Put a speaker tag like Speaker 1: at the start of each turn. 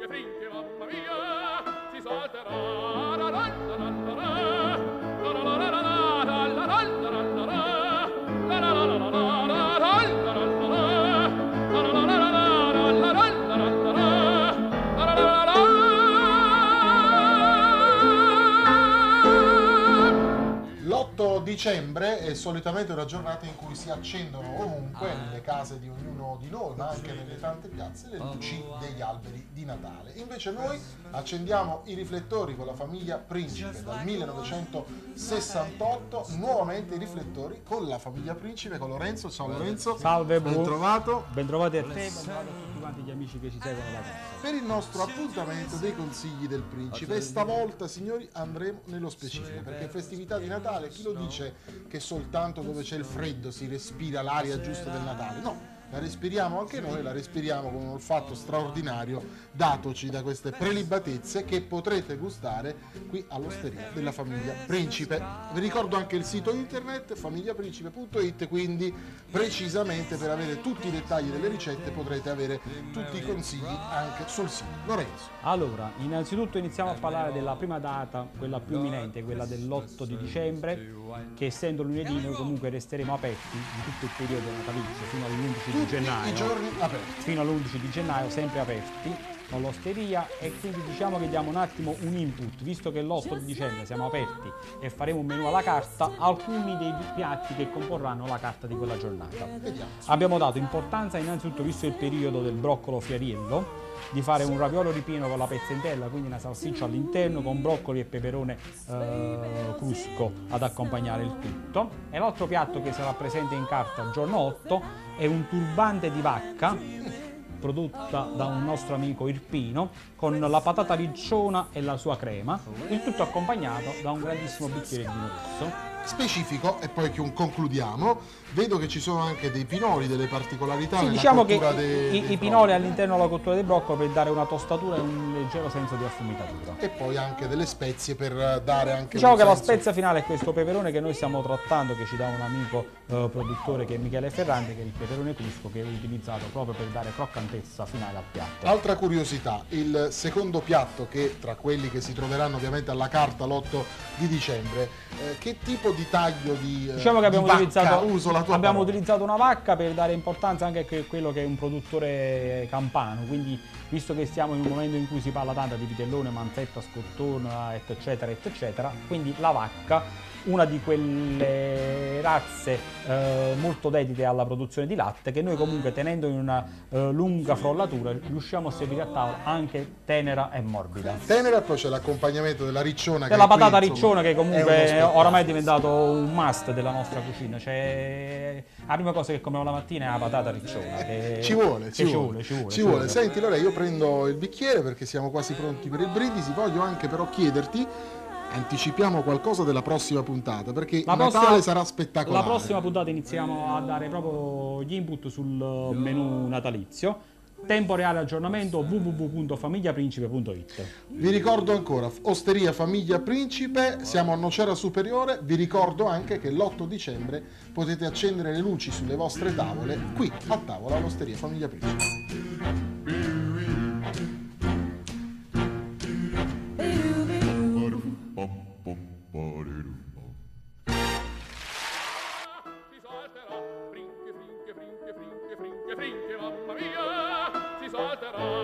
Speaker 1: frinche, mamma mia, si salterà. La la la la la la. La la la la la la la la la la la la. La la la la la la la la la la la la. La la la la la la la la la la la. La la la la.
Speaker 2: L'8 dicembre è solitamente una giornata in cui si accendono ovunque, nelle case di ognuno di noi, ma anche nelle tante piazze, le luci degli alberi di Natale. Invece noi accendiamo i riflettori con la famiglia Principe dal 1968, nuovamente i riflettori con la famiglia Principe, con Lorenzo. Ciao Lorenzo.
Speaker 3: Salve,
Speaker 2: ben trovato.
Speaker 3: Ben trovati a te, ben trovato a tutti quanti gli amici che ci seguono da casa.
Speaker 2: Per il nostro appuntamento dei consigli del Principe, e stavolta, signori, andremo nello specifico, perché festività di Natale, chi lo dice che soltanto dove c'è il freddo si respira l'aria giusta del Natale? No, la respiriamo anche noi, la respiriamo con un olfatto straordinario datoci da queste prelibatezze che potrete gustare qui all'osteria della famiglia Principe. Vi ricordo anche il sito internet famigliaprincipe.it, quindi precisamente per avere tutti i dettagli delle ricette potrete avere tutti i consigli anche sul sito. Lorenzo.
Speaker 3: Allora, innanzitutto iniziamo a parlare della prima data, quella più imminente, quella dell'8 di dicembre, che essendo lunedì noi comunque resteremo aperti di tutto il periodo natalizio fino all'11 di gennaio.
Speaker 2: I giorni aperti.
Speaker 3: Fino all'11 di gennaio, sempre aperti con l'osteria, e quindi diciamo che diamo un attimo un input, visto che l'8 di dicembre siamo aperti e faremo un menù alla carta, alcuni dei piatti che comporranno la carta di quella giornata.
Speaker 2: Vediamo.
Speaker 3: Abbiamo dato importanza innanzitutto, visto il periodo del broccolo fiariello, di fare un raviolo ripieno con la pezzentella, quindi una salsiccia all'interno con broccoli e peperone crusco ad accompagnare il tutto. E l'altro piatto che sarà presente in carta il giorno 8 è un turbante di vacca prodotta da un nostro amico Irpino, con la patata ricciona e la sua crema, il tutto accompagnato da un grandissimo bicchiere di vino rosso.
Speaker 2: Specifico, e poi concludiamo. Vedo che ci sono anche dei pinoli, delle particolarità.
Speaker 3: Sì,
Speaker 2: nella
Speaker 3: diciamo che
Speaker 2: cottura dei
Speaker 3: i pinoli all'interno della cottura dei broccoli per dare una tostatura e un leggero senso di affumitatura.
Speaker 2: E poi anche delle spezie per dare anche
Speaker 3: Diciamo
Speaker 2: un
Speaker 3: che la
Speaker 2: senso.
Speaker 3: spezia finale è questo peperone che noi stiamo trattando, che ci dà un amico produttore che è Michele Ferrante, che è il peperone crusco, che è utilizzato proprio per dare croccantezza finale al piatto.
Speaker 2: Altra curiosità, il secondo piatto, che tra quelli che si troveranno ovviamente alla carta l'8 di dicembre, che tipo di taglio di
Speaker 3: Diciamo che abbiamo
Speaker 2: di
Speaker 3: utilizzato,
Speaker 2: vacca, uso la tua
Speaker 3: abbiamo
Speaker 2: parola.
Speaker 3: utilizzato una vacca per dare importanza anche a quello che è un produttore campano, quindi visto che stiamo in un momento in cui si parla tanto di vitellone, manzetta, scottona, eccetera, eccetera, quindi la vacca, una di quelle razze molto dedite alla produzione di latte, che noi comunque tenendo in una lunga frollatura riusciamo a servire a tavola anche tenera e morbida.
Speaker 2: Tenera, poi c'è l'accompagnamento della ricciona.
Speaker 3: Della
Speaker 2: che qui,
Speaker 3: patata
Speaker 2: insomma,
Speaker 3: ricciona, che
Speaker 2: è uno
Speaker 3: comunque
Speaker 2: spettacolo.
Speaker 3: oramai è diventato un must della nostra cucina. Cioè, la prima cosa che comiamo la mattina è la patata ricciona. Che
Speaker 2: Ci vuole.
Speaker 3: Ci vuole.
Speaker 2: Senti Lore, io prendo il bicchiere perché siamo quasi pronti per il brindisi. Voglio anche però chiederti, anticipiamo qualcosa della prossima puntata, perché Natale sarà spettacolare.
Speaker 3: La prossima puntata iniziamo a dare proprio gli input sul menù natalizio. Tempo reale aggiornamento www.famigliaprincipe.it.
Speaker 2: Vi ricordo ancora, Osteria Famiglia Principe, siamo a Nocera Superiore. Vi ricordo anche che l'8 dicembre potete accendere le luci sulle vostre tavole qui a tavola all'Osteria Famiglia Principe.
Speaker 1: Si salterà, frinche, frinche, frinche, frinche, frinche, mamma mia, si salterà.